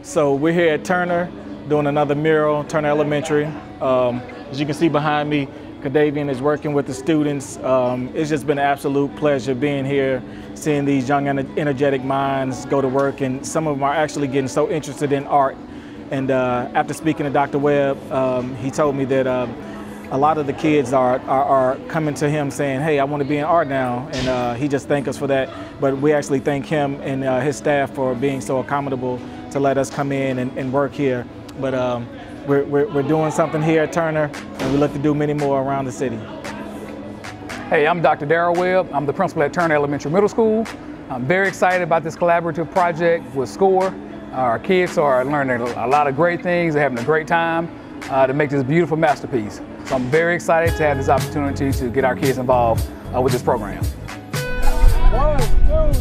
So we're here at Turner doing another mural, Turner Elementary. As you can see behind me, Kadavian is working with the students. It's just been an absolute pleasure being here, seeing these young, energetic minds go to work, and some of them are actually getting so interested in art. And after speaking to Dr. Webb, he told me that a lot of the kids are coming to him saying, hey, I want to be in art now, and he just thanked us for that. But we actually thank him and his staff for being so accommodable to let us come in and work here. But we're doing something here at Turner, and we look to do many more around the city. Hey, I'm Dr. Darryl Webb. I'm the principal at Turner Elementary Middle School. I'm very excited about this collaborative project with S.C.O.R.E. Our kids are learning a lot of great things. They're having a great time to make this beautiful masterpiece. So I'm very excited to have this opportunity to get our kids involved with this program. 1, 2,